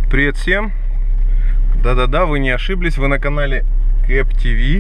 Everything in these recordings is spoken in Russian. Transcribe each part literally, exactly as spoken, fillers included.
Привет всем! Да-да-да, вы не ошиблись, вы на канале Кэп ти ви.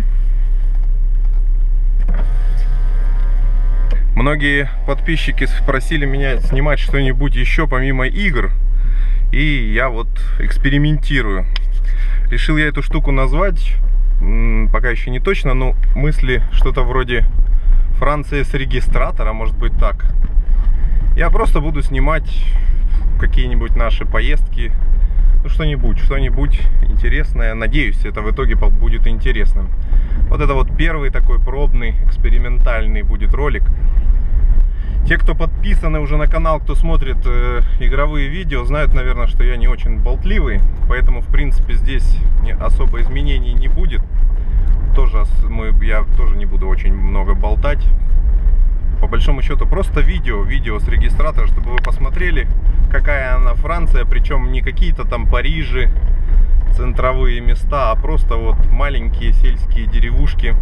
Многие подписчики просили меня снимать что-нибудь еще помимо игр, и я вот экспериментирую. Решил я эту штуку назвать, пока еще не точно, но мысли что-то вроде Франция с регистратора, может быть так. Я просто буду снимать какие-нибудь наши поездки, ну что-нибудь, что-нибудь интересное. Надеюсь, это в итоге будет интересным. Вот это вот первый такой пробный, экспериментальный будет ролик. Те, кто подписаны уже на канал, кто смотрит э, игровые видео, знают, наверное, что я не очень болтливый, поэтому, в принципе, здесь не, особо изменений не будет. Тоже мы, я тоже не буду очень много болтать. По большому счету, просто видео, видео с регистратора, чтобы вы посмотрели, какая она Франция, причем не какие-то там Парижи, центровые места, а просто вот маленькие сельские деревушки.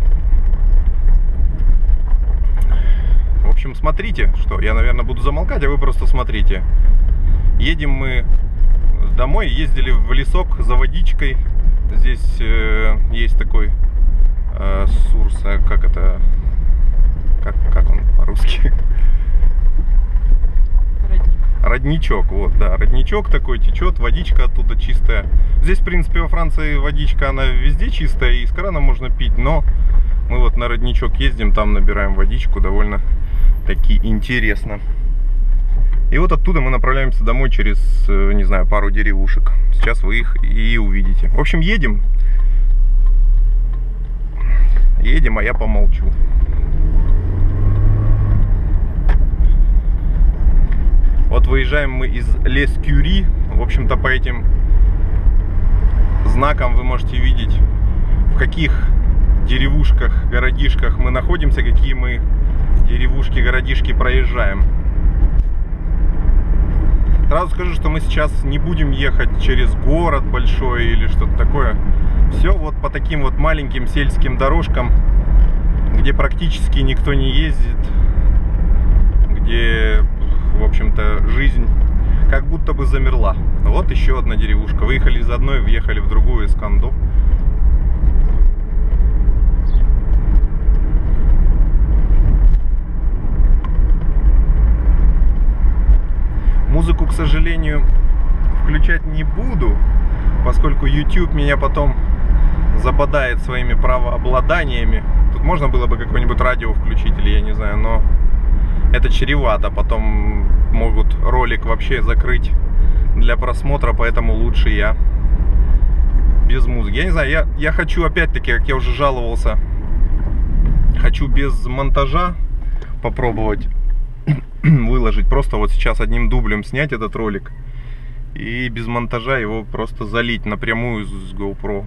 В общем, смотрите, что я, наверное, буду замолкать, а вы просто смотрите. Едем мы домой, ездили в лесок за водичкой. Здесь э, есть такой э, сурс, как это, как, как он по-русски? Родник. Родничок, вот, да, родничок такой течет, водичка оттуда чистая. Здесь, в принципе, во Франции водичка, она везде чистая, и из крана можно пить, но мы вот на родничок ездим, там набираем водичку, довольно таки интересно. И вот оттуда мы направляемся домой через, не знаю, пару деревушек. Сейчас вы их и увидите. В общем, едем. Едем, а я помолчу. Вот выезжаем мы из Лес-Кюри. В общем-то, по этим знакам вы можете видеть, в каких деревушках, городишках мы находимся, какие мы деревушки, городишки проезжаем. Сразу скажу, что мы сейчас не будем ехать через город большой или что-то такое. Все вот по таким вот маленьким сельским дорожкам, где практически никто не ездит, где, в общем-то, жизнь как будто бы замерла. Вот еще одна деревушка. Выехали из одной, въехали в другую, из Кондо. Музыку, к сожалению, включать не буду, поскольку YouTube меня потом забодает своими правообладаниями. Тут можно было бы какое-нибудь радио включить, или я не знаю, но это чревато. Потом могут ролик вообще закрыть для просмотра, поэтому лучше я без музыки. Я не знаю, я, я хочу, опять-таки, как я уже жаловался, хочу без монтажа попробовать выложить, просто вот сейчас одним дублем снять этот ролик и без монтажа его просто залить напрямую с GoPro,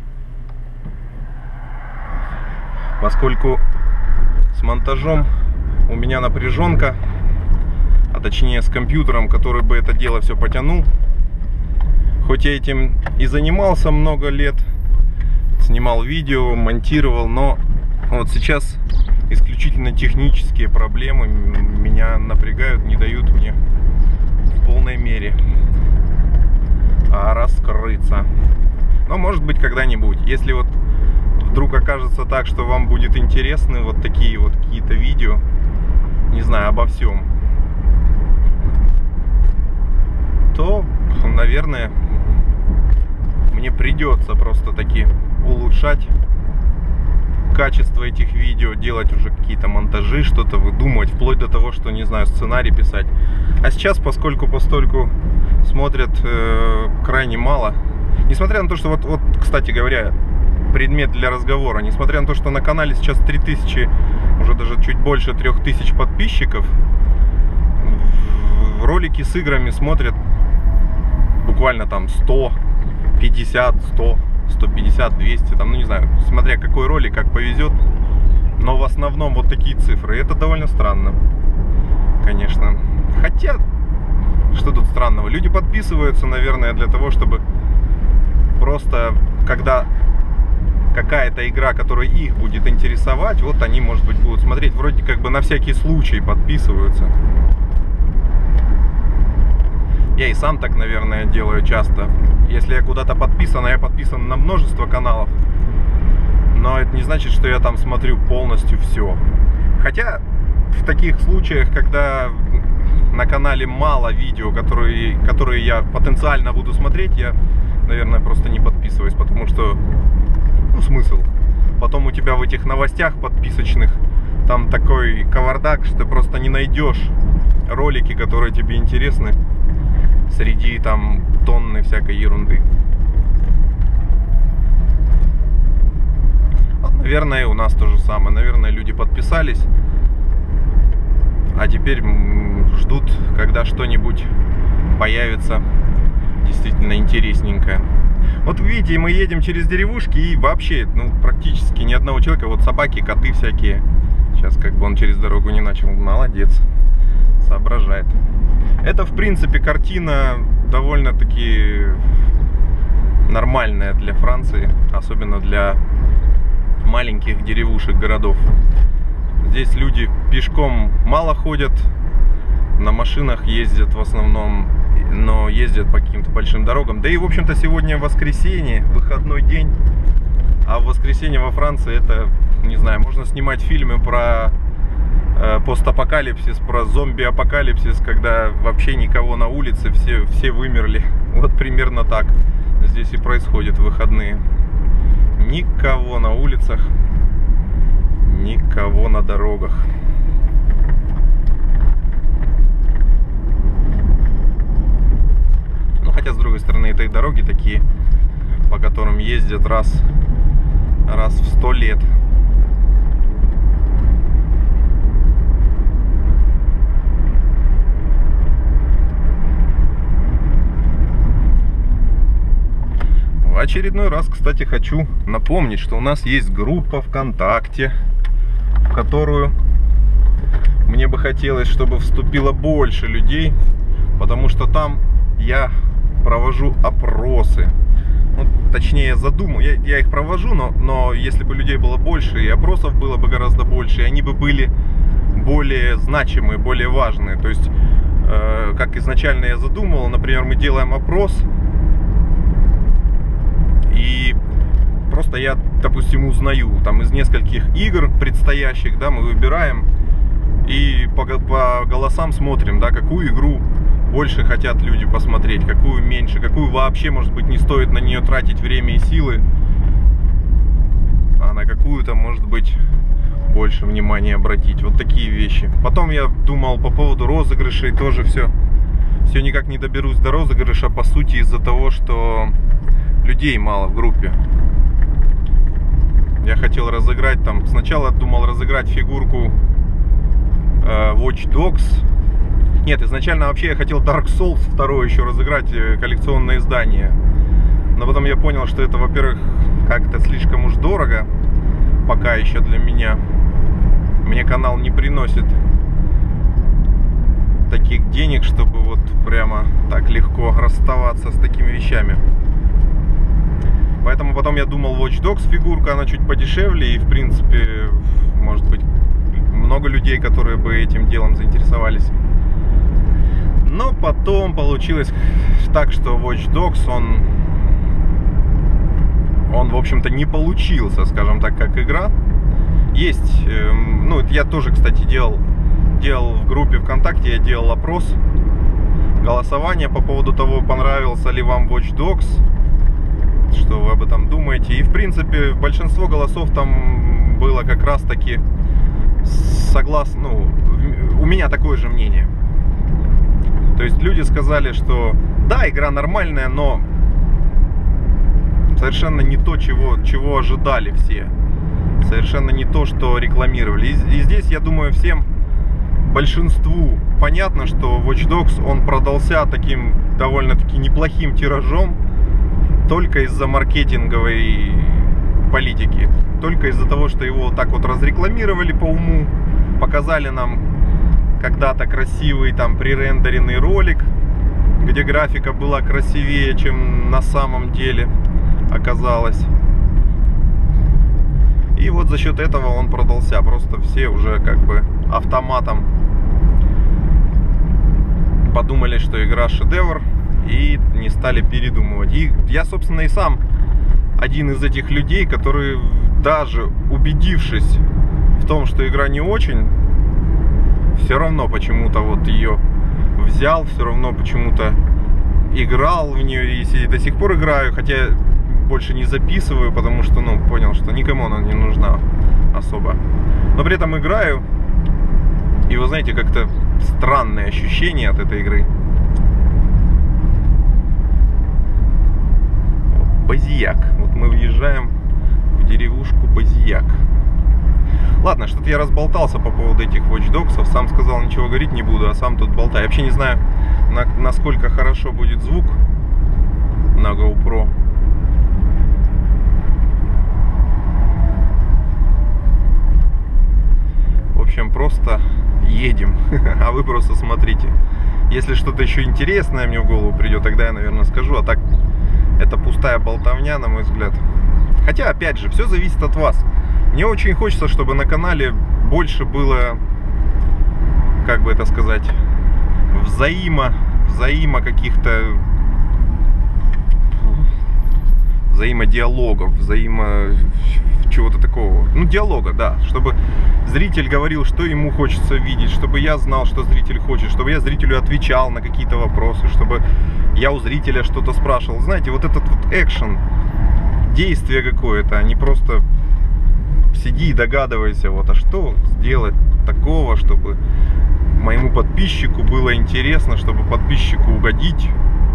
поскольку с монтажом у меня напряженка, а точнее с компьютером, который бы это дело все потянул. Хоть я этим и занимался много лет, снимал видео, монтировал, но вот сейчас исключительно технические проблемы меня напрягают, не дают мне в полной мере раскрыться. Но может быть когда-нибудь, если вот вдруг окажется так, что вам будет интересны вот такие вот какие-то видео, не знаю, обо всем, то, наверное, мне придется просто таки улучшать качество этих видео, делать уже какие-то монтажи, что-то выдумывать, вплоть до того, что, не знаю, сценарий писать. А сейчас, поскольку постольку смотрят э, крайне мало, несмотря на то, что вот, вот, кстати говоря, предмет для разговора, несмотря на то, что на канале сейчас три тысячи, уже даже чуть больше трех тысяч подписчиков, в, в ролики с играми смотрят буквально там сто пятьдесят, сто, сто пятьдесят, двести, там, ну не знаю, смотря какой ролик, как повезет, но в основном вот такие цифры. Это довольно странно, конечно. Хотя, что тут странного? Люди подписываются, наверное, для того, чтобы просто, когда какая-то игра, которая их будет интересовать, вот они, может быть, будут смотреть, вроде как бы на всякий случай подписываются. Я и сам так, наверное, делаю часто. Если я куда-то подписан, а я подписан на множество каналов, но это не значит, что я там смотрю полностью все. Хотя в таких случаях, когда на канале мало видео, которые, которые я потенциально буду смотреть, я, наверное, просто не подписываюсь, потому что, ну, смысл. Потом у тебя в этих новостях подписочных там такой кавардак, что ты просто не найдешь ролики, которые тебе интересны, среди там тонны всякой ерунды. Вот, наверное, и у нас то же самое. Наверное, люди подписались, а теперь ждут, когда что-нибудь появится действительно интересненькое. Вот видите, мы едем через деревушки, и вообще, ну, практически ни одного человека. Вот собаки, коты всякие. Сейчас как бы он через дорогу не начал. Молодец, соображает. Это, в принципе, картина довольно-таки нормальная для Франции, особенно для маленьких деревушек, городов. Здесь люди пешком мало ходят, на машинах ездят в основном, но ездят по каким-то большим дорогам. Да и, в общем-то, сегодня воскресенье, выходной день, а в воскресенье во Франции это, не знаю, можно снимать фильмы про э, постапокалипсис, про зомби-апокалипсис, когда вообще никого на улице, все, все вымерли. Вот примерно так здесь и происходит в выходные. Никого на улицах, никого на дорогах. Ну, хотя, с другой стороны, это и дороги такие, по которым ездят раз, раз в сто лет. В очередной раз, кстати, хочу напомнить, что у нас есть группа ВКонтакте, в которую мне бы хотелось, чтобы вступило больше людей, потому что там я провожу опросы. Ну, точнее, задумаю, я, я их провожу, но, но если бы людей было больше, и опросов было бы гораздо больше, и они бы были более значимые, более важные. То есть, э, как изначально я задумывал, например, мы делаем опрос, и просто я, допустим, узнаю там из нескольких игр предстоящих, да, мы выбираем и по, по голосам смотрим, да, какую игру больше хотят люди посмотреть, какую меньше, какую вообще, может быть, не стоит на нее тратить время и силы, а на какую-то, может быть, больше внимания обратить. Вот такие вещи. Потом я думал по поводу розыгрышей, тоже все, все никак не доберусь до розыгрыша, по сути, из-за того, что людей мало в группе. Я хотел разыграть там, сначала думал разыграть фигурку э, Watch Dogs. Нет, изначально вообще я хотел Dark Souls два еще разыграть, коллекционное издание. Но потом я понял, что это, во-первых, как-то слишком уж дорого, пока еще для меня. Мне канал не приносит таких денег, чтобы вот прямо так легко расставаться с такими вещами. Поэтому потом я думал, Watch Dogs фигурка, она чуть подешевле, и в принципе, может быть, много людей, которые бы этим делом заинтересовались. Но потом получилось так, что Watch Dogs, он, он в общем-то, не получился, скажем так, как игра. Есть, э, ну, я тоже, кстати, делал, делал в группе ВКонтакте, я делал опрос, голосование по поводу того, понравился ли вам Watch Dogs, что вы об этом думаете. И, в принципе, большинство голосов там было как раз-таки согласно, ну, у меня такое же мнение. То есть люди сказали, что да, игра нормальная, но совершенно не то, чего, чего ожидали все. Совершенно не то, что рекламировали. И, и здесь, я думаю, всем, большинству понятно, что Watch Dogs, он продался таким довольно-таки неплохим тиражом только из-за маркетинговой политики. Только из-за того, что его так вот разрекламировали по уму, показали нам когда-то красивый там пререндеренный ролик, где графика была красивее, чем на самом деле оказалось. И вот за счет этого он продался. Просто все уже как бы автоматом под подумали, что игра шедевр, и не стали передумывать. И я, собственно, и сам один из этих людей, который, даже убедившись в том, что игра не очень, все равно почему-то вот ее взял, все равно почему-то играл в нее и до сих пор играю, хотя больше не записываю, потому что, ну, понял, что никому она не нужна особо. Но при этом играю, и вы знаете, как-то странные ощущения от этой игры. Базияк. Вот мы въезжаем в деревушку Базияк. Ладно, что-то я разболтался по поводу этих Watch Dogs'ов. Сам сказал, ничего говорить не буду, а сам тут болтаю. Я вообще не знаю, на, насколько хорошо будет звук на GoPro. В общем, просто едем. А вы просто смотрите. Если что-то еще интересное мне в голову придет, тогда я, наверное, скажу. А так, это пустая болтовня, на мой взгляд. Хотя, опять же, все зависит от вас. Мне очень хочется, чтобы на канале больше было, как бы это сказать, взаимо, взаимо каких-то взаимодиалогов, взаимо чего-то такого. Ну, диалога, да. Чтобы зритель говорил, что ему хочется видеть, чтобы я знал, что зритель хочет, чтобы я зрителю отвечал на какие-то вопросы, чтобы я у зрителя что-то спрашивал. Знаете, вот этот вот экшен, действие какое-то, а не просто сиди и догадывайся, вот, а что сделать такого, чтобы моему подписчику было интересно, чтобы подписчику угодить.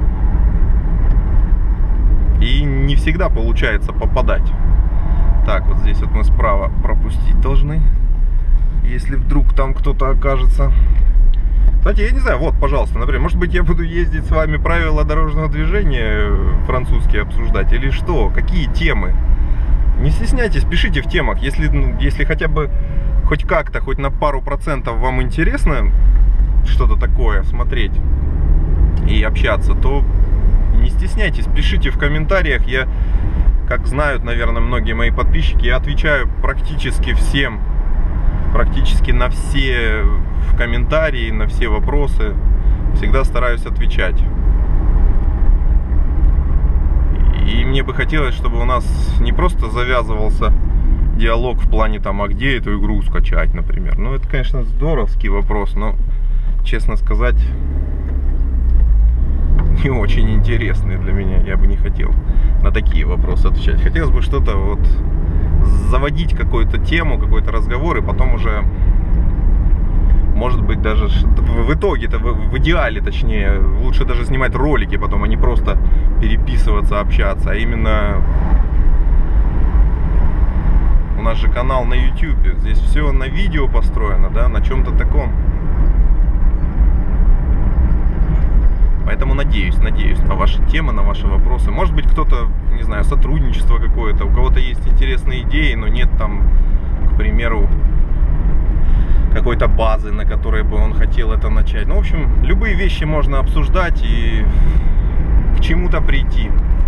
И не всегда получается попадать. Так, вот здесь вот мы справа пропустить должны, если вдруг там кто-то окажется. Кстати, я не знаю, вот, пожалуйста, например, может быть, я буду ездить с вами правила дорожного движения французские обсуждать, или что, какие темы? Не стесняйтесь, пишите в темах, если, если хотя бы хоть как-то, хоть на пару процентов вам интересно что-то такое смотреть и общаться, то не стесняйтесь, пишите в комментариях. Я, как знают, наверное, многие мои подписчики, я отвечаю практически всем, практически на все комментарии, на все вопросы. Всегда стараюсь отвечать. И мне бы хотелось, чтобы у нас не просто завязывался диалог в плане там, а где эту игру скачать, например. Ну, это, конечно, здоровский вопрос, но, честно сказать, не очень интересный для меня. Я бы не хотел на такие вопросы отвечать. Хотелось бы что-то вот заводить, какую-то тему, какой-то разговор, и потом уже, может быть, даже в итоге-то, в идеале, точнее, лучше даже снимать ролики потом, а не просто переписываться, общаться, а именно у нас же канал на YouTube, здесь все на видео построено, да, на чем-то таком. Поэтому надеюсь, надеюсь на ваши темы, на ваши вопросы. Может быть, кто-то, не знаю, сотрудничество какое-то, у кого-то есть интересные идеи, но нет там, к примеру, какой-то базы, на которой бы он хотел это начать. Ну, в общем, любые вещи можно обсуждать и к чему-то прийти.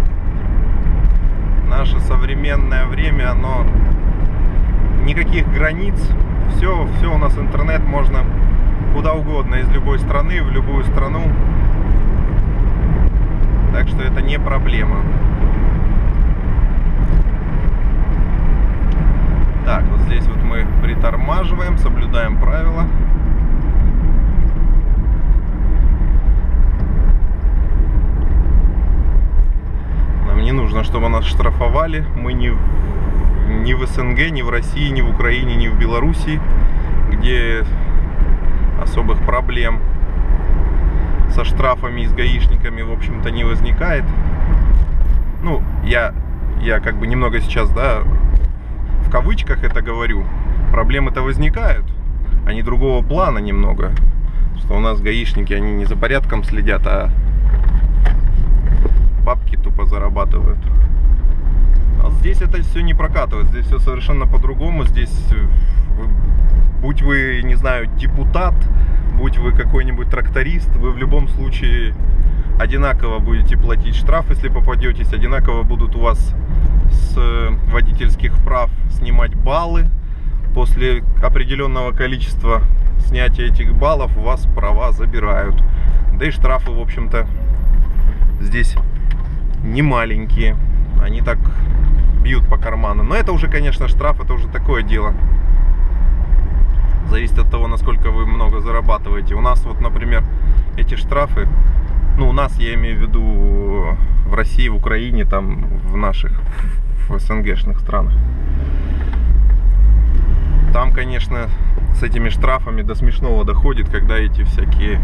Наше современное время, оно никаких границ, все, все у нас интернет, можно куда угодно, из любой страны, в любую страну. Так что это не проблема. Так, вот здесь вот мы притормаживаем, соблюдаем правила. Нам не нужно, чтобы нас штрафовали. Мы не в, ни в СНГ, ни в России, ни в Украине, ни в Белоруссии, где особых проблем со штрафами и с гаишниками, в общем-то, не возникает. Ну, я, я как бы немного сейчас, да, в кавычках это говорю. Проблемы-то возникают, они другого плана немного. Что у нас гаишники, они не за порядком следят, а бабки тупо зарабатывают. А здесь это все не прокатывает, здесь все совершенно по-другому. Здесь, будь вы, не знаю, депутат, будь вы какой-нибудь тракторист, вы в любом случае одинаково будете платить штраф, если попадетесь, одинаково будут у вас с водительских прав снимать баллы. После определенного количества снятия этих баллов у вас права забирают. Да и штрафы, в общем-то, здесь не маленькие. Они так бьют по карману. Но это уже, конечно, штраф, это уже такое дело. Зависит от того, насколько вы много зарабатываете. У нас вот, например, эти штрафы, ну, у нас, я имею в виду, в России, в Украине, там, в наших, в СНГшных странах. Там, конечно, с этими штрафами до смешного доходит, когда эти всякие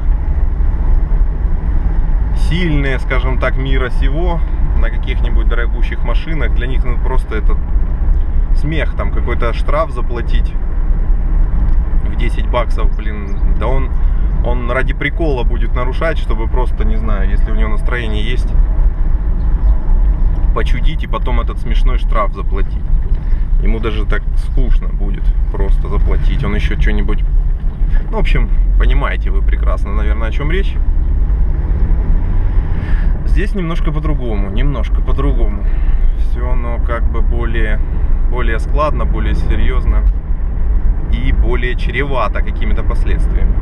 сильные, скажем так, мира сего на каких-нибудь дорогущих машинах, для них, ну, просто это смех, там, какой-то штраф заплатить в десять баксов, блин, да он, он ради прикола будет нарушать, чтобы просто, не знаю, если у него настроение есть, почудить и потом этот смешной штраф заплатить. Ему даже так скучно будет просто заплатить. Он еще что-нибудь... Ну, в общем, понимаете вы прекрасно, наверное, о чем речь. Здесь немножко по-другому, немножко по-другому. Все оно как бы более, более складно, более серьезно и более чревато какими-то последствиями.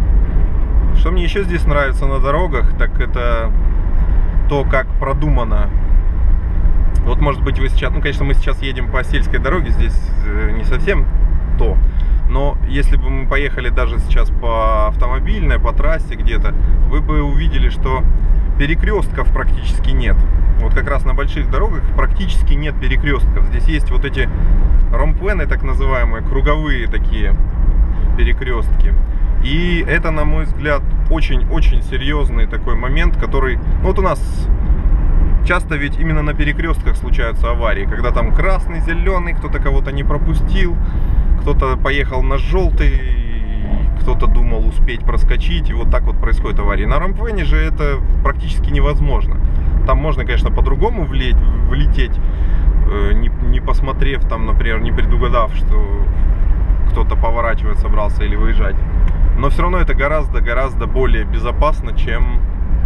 Что мне еще здесь нравится на дорогах, так это то, как продумано. Вот, может быть, вы сейчас, ну, конечно, мы сейчас едем по сельской дороге, здесь не совсем то, но если бы мы поехали даже сейчас по автомобильной, по трассе где-то, вы бы увидели, что перекрестков практически нет. Вот как раз на больших дорогах практически нет перекрестков. Здесь есть вот эти ромпвены, так называемые, круговые такие перекрестки. И это, на мой взгляд, очень-очень серьезный такой момент, который... Ну, вот у нас... Часто ведь именно на перекрестках случаются аварии, когда там красный, зеленый, кто-то кого-то не пропустил, кто-то поехал на желтый, кто-то думал успеть проскочить, и вот так вот происходит авария. На рампвене же это практически невозможно. Там можно, конечно, по-другому влететь, влететь не, не посмотрев, там, например, не предугадав, что кто-то поворачивать собрался или выезжать. Но все равно это гораздо-гораздо более безопасно, чем,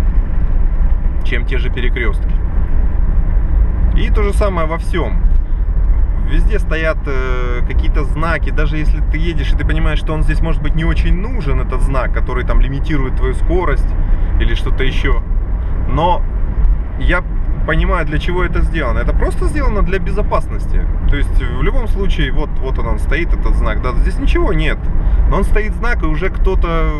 чем те же перекрестки. И то же самое во всем. Везде стоят э, какие-то знаки, даже если ты едешь и ты понимаешь, что он здесь может быть не очень нужен, этот знак, который там лимитирует твою скорость или что-то еще. Но я понимаю, для чего это сделано. Это просто сделано для безопасности. То есть в любом случае, вот, вот он, он стоит, этот знак. Да, здесь ничего нет. Но он стоит знак, и уже кто-то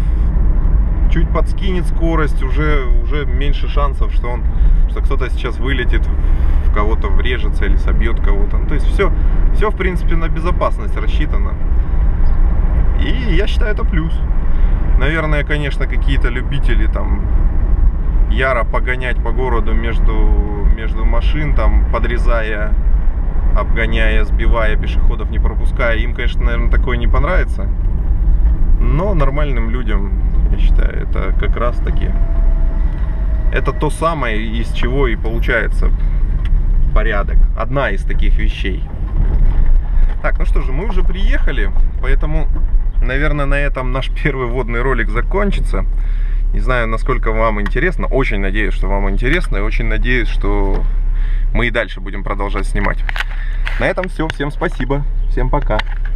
чуть подскинет скорость, уже, уже меньше шансов, что он, что кто-то сейчас вылетит, в кого-то врежется или собьет кого-то. Ну, то есть все, все в принципе на безопасность рассчитано. И я считаю, это плюс. Наверное, конечно, какие-то любители там яро погонять по городу между, между машин, там подрезая, обгоняя, сбивая пешеходов, не пропуская, им, конечно, наверное, такое не понравится. Но нормальным людям, я считаю, это как раз таки это то самое, из чего и получается порядок. Одна из таких вещей. Так, ну что же, мы уже приехали, поэтому, наверное, на этом наш первый вводный ролик закончится. Не знаю, насколько вам интересно. Очень надеюсь, что вам интересно, и очень надеюсь, что мы и дальше будем продолжать снимать. На этом все. Всем спасибо. Всем пока.